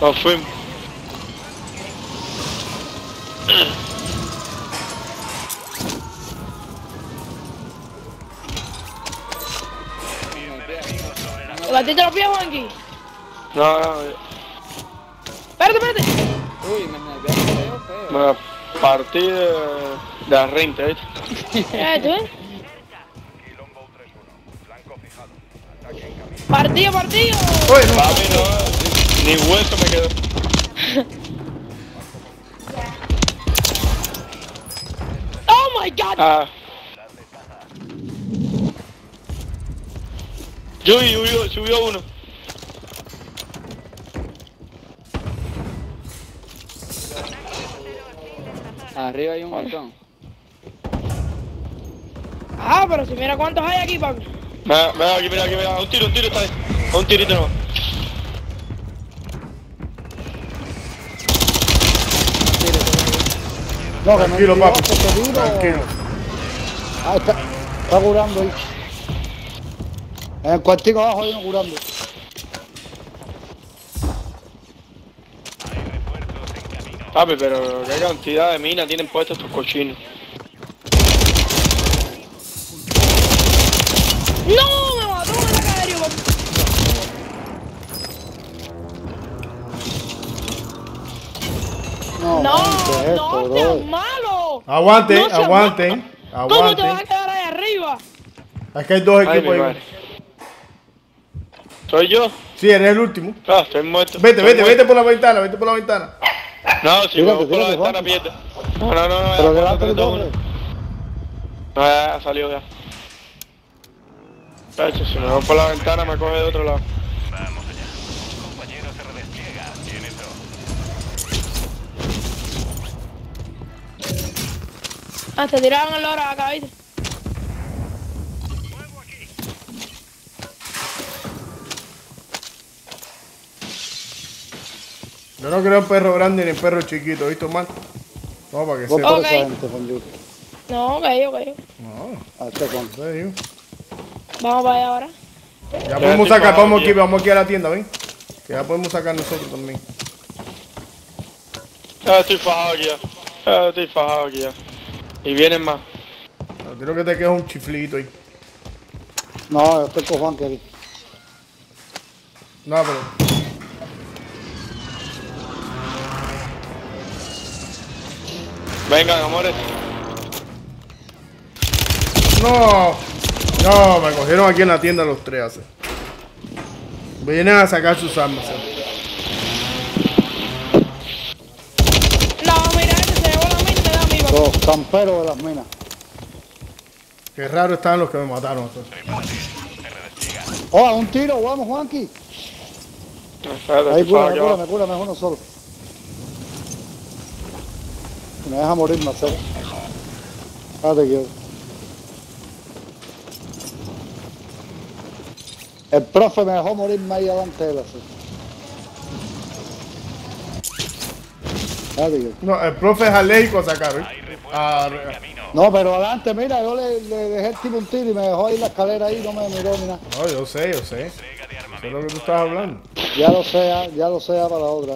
Nos fuimos. ¿Te batiste los pies, Juanqui? No, no, Espérate. Uy, me feo, feo. me partí de la renta, ¿viste? ¿Tú? Partido. Uy, no. Papi, no, ni hueso me quedó. Oh my god. Ah. Subió uno. Arriba hay un montón. Ah, pero si mira cuántos hay aquí, papi. Mira aquí. Un tiro está ahí. Un tirito no. No, tranquilo, papi. Tranquilo. Tranquilo. Ah, está curando ahí. En el cuartico abajo hay uno curando. Papi, pero qué cantidad de minas tienen puestos estos cochinos. ¡No! Me mató un ataque aéreo, papi. No, seas malo. Aguanten, No seas aguanten. ¿Cómo te vas a Aguanten. quedar ahí arriba? Aquí hay dos Ay, mi equipos ahí. madre. ¿Soy yo? Sí, eres el último. Ah, estoy muerto. Vete por la ventana, No, si me voy por la Tírate, ventana pierdo. No, Pero ya, delante de cuatro, todo. tres, dos, uno. No, ya salió ya. Pecho, si me voy por la ventana me coge de otro lado. Vamos allá. Un compañero se redespliega. Tienes dos. Ah, te tiraron el loro acá, ¿viste? Yo no creo en perro grande ni en perro chiquito, ¿viste, mal? No, para que Vos sepa. por Ok. esa gente, Juan Luis. No, ok. No, Hasta Juan. te digo. Vamos para allá ahora. Ya podemos sacar, vamos aquí a la tienda, ¿ven? Que ya podemos sacar nosotros también. Ya estoy fajado aquí ya. Y vienen más. No, creo que te queda un chiflito ahí. No, yo estoy con Juan, que No, pero... Vengan, amores. No, me cogieron aquí en la tienda los tres hace. Vienen a sacar sus armas. No, mira, este se llevó la mina y me da a mí, papi. los camperos de las minas. Qué raro estaban los que me mataron. Oh, un tiro, vamos, Juanqui. Ahí cúrame uno solo. Me deja morir, Marcelo. Espérate, quiero. El profe me dejó morirme ahí adelante de él, así. Espérate, quiero. No, el profe es alérgico a sacar, ¿eh? No, pero adelante, mira, yo le dejé el tipo un tiro y me dejó ahí la escalera ahí, no me miró ni nada. No, yo sé. Eso es lo que tú estás hablando. Ya lo sé, ya para la otra.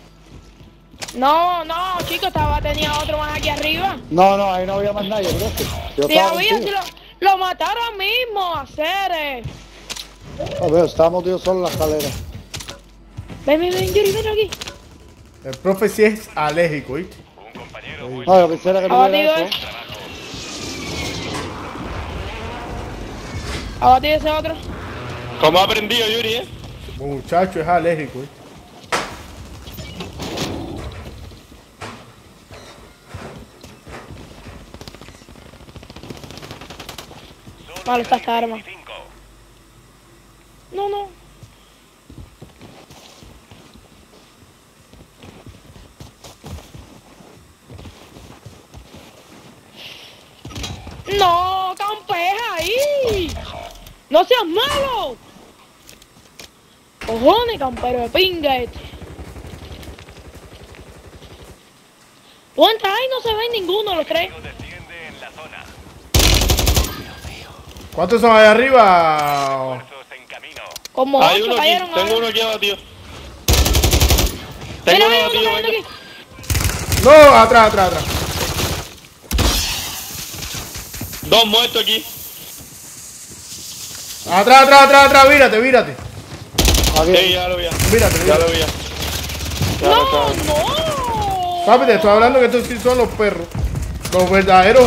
No, chicos, tenía otro más aquí arriba. No, ahí no había más nadie, profe. Yo Si estaba había, contigo. si lo mataron mismo, a Ceres. A ver, estábamos tíos solo en la escalera. Ven, Yuri, ven aquí. El profe sí es alérgico, ¿viste? Un compañero muy No, yo quisiera que no Abatido, hubiera eso. Abatido ese otro. ¿Cómo ha aprendido, Yuri, El muchacho es alérgico, ¿viste? Malo está esta arma. No. No, campeja ahí. No seas malo. Cojones, campero de pinga este. ¿Cuántas hay? No se ven ninguno los tres. desciende en la zona. ¿Cuántos son ahí arriba? Esfuerzos en camino. Como Hay 8 uno aquí, cayeron tengo ahora. uno aquí abatido. Tengo Mira, uno, mira, tío, uno cayendo venga. aquí. No, atrás. Dos muertos aquí. Atrás, vírate. Aquí. Sí, ya lo vi. Mírate. Ya lo vi. Ya lo No, estaba. no. Papi, te estoy hablando que estos sí son los perros. Los verdaderos.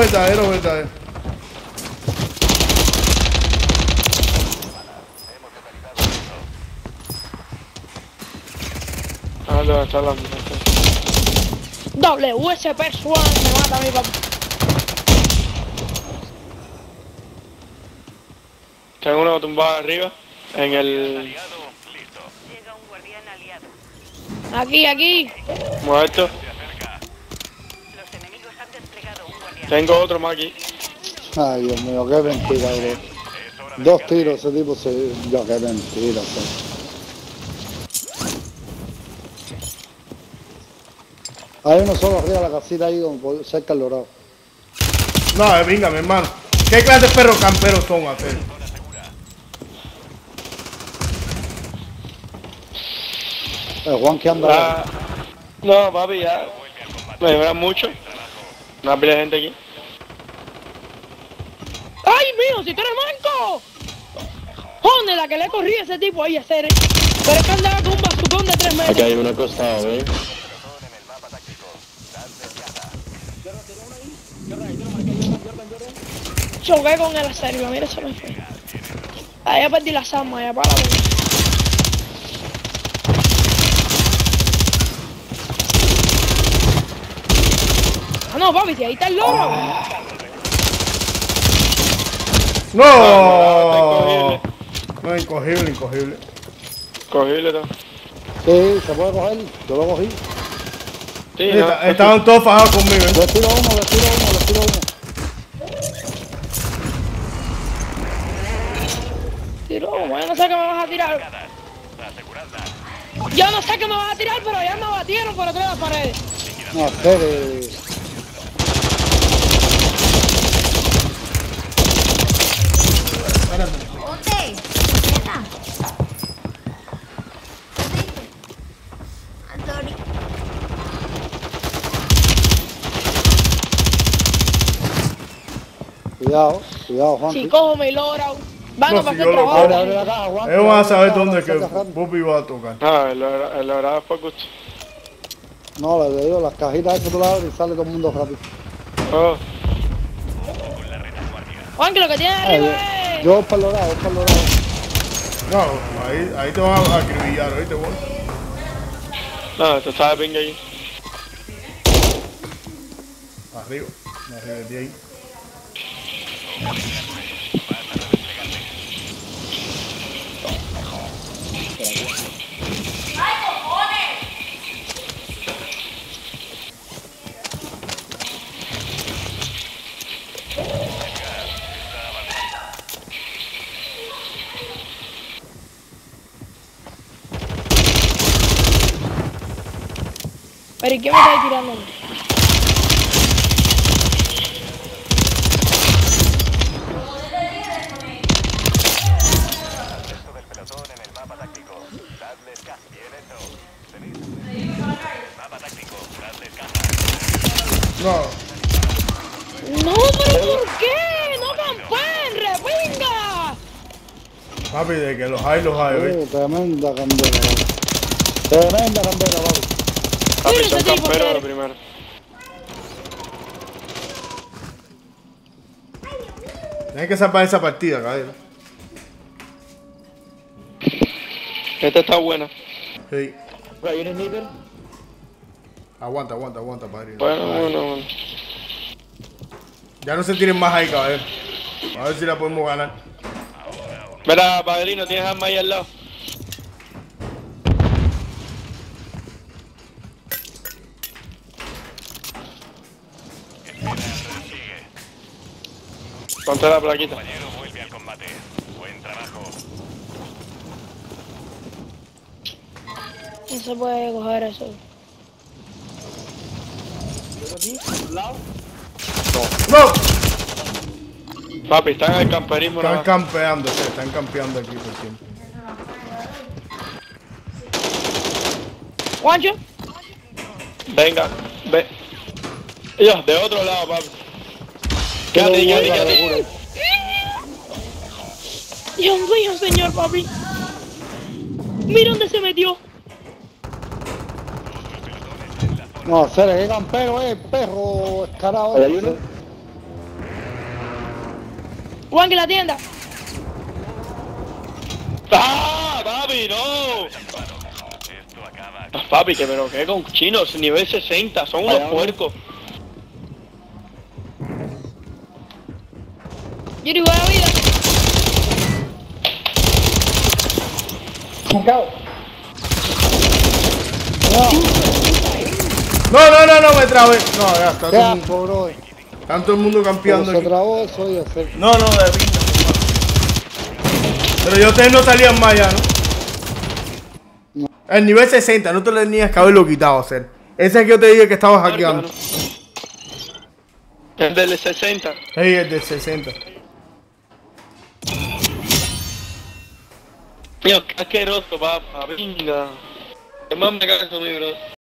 Ah, ¿dónde está la WSP Swan me mata a mi papá. Tengo uno tumbado arriba. En el... Aliado, listo. Llega un guardián aliado. Aquí. muerto. Se acerca. Los enemigos han desplegado un guardián. Tengo otro más aquí. Ay, Dios mío, qué mentira, bro. Es hora de Dos tiros, ese tipo se... Yo, qué mentira, bro. Hay uno solo arriba de la casita ahí, cerca del dorado. No, venga, mi hermano. ¿Qué clase de perros camperos son ustedes? Juan que anda... Ah, no, papi, ya. Me demoran mucho. Una pila de gente aquí. ¡Ay, mío! ¡Si tú eres manco! ¡Joder, la que le corrí a ese tipo ahí a hacer! Pero es que andaba con un bazucón de 3 metros. hay uno acostado, ¿eh? Choqué con el acervo, mira, se me fue. Ahí ya perdí las armas, ya para la verga. Ah, no, papi, si ahí está el loro. ¡No! No, incogible. Cogible todo. Sí, se puede coger, yo lo cogí. Sí, no. Estaban todos fajados conmigo, ¿eh? Les tiro uno. Tiro, yo no sé qué me vas a tirar. Yo no sé qué me vas a tirar, pero ya me batieron por detrás de las paredes. No, espere. ¿Dónde? ¿Quieta? Antonio. Cuidado, Juan. Si cojo mi loro, van a No, si pasar yo lo trabajo. Abre la caja, Juan. Ellos van a saber Abre la dónde caja, que saca rápido. Bobby va a tocar. Ah, el logrado fue gusto. No, le digo, las cajitas que tú las abres y sale todo el mundo rápido. Oh, Juan, que lo que tiene arriba es... Yo para el dorado. No, ahí te van a acribillar, ¿oíste, vos? no, esto estaba de pinga ahí. Arriba de ahí. Pero ¿y qué me está tirando? Resto del pelotón en el mapa táctico. Dadles caza. Bien hecho. Tenéis mapa táctico. Dadles caza. No, No, pero ¿por qué? No campeen, repinga. papi, de que los hay, ¿oíste? Tremenda candela, papi. Papi, Mira son ese tipo, camperos de Jerry. primero. Tienes que salvar esa partida, cabrón. Esta está buena. Sí. ¿Hay un sniper? Aguanta, padre. Bueno. Ya no se tiren más ahí, cabrón. A ver si la podemos ganar. Mira, padrino, tienes arma ahí al lado. Ponte la plaquita. Compañero vuelve al combate. Buen trabajo. No se puede coger eso. ¡No! Papi, están en el camperismo. Están nada más. campeando, están campeando aquí por siempre. Juancho, Venga, ve. Dios, de otro lado, papi. Quédate, quédate. Dios mío, señor, papi. Mira dónde se metió. No, Cere, qué campero perro escarado. ¿Hay uno? Juan, que la tienda. ¡Ah, papi, no! Ah, papi, que me lo quedé con chinos, nivel 60, son unos puercos. Yuri, buena vida. No, me trabé. No, ya está Qué todo el mundo, asco, bro. está todo el mundo campeando Se aquí. trabó eso y hacer. No, de pinta. Pero yo ustedes no salían más ya, ¿no? El nivel 60, no te lo tenías que haberlo quitado, hacer. Ese es que yo te dije que estaba hackeando. El del 60. Sí, el del 60. Dios, qué asqueroso, papá. Venga. ¿Qué más me cae eso, mi bro?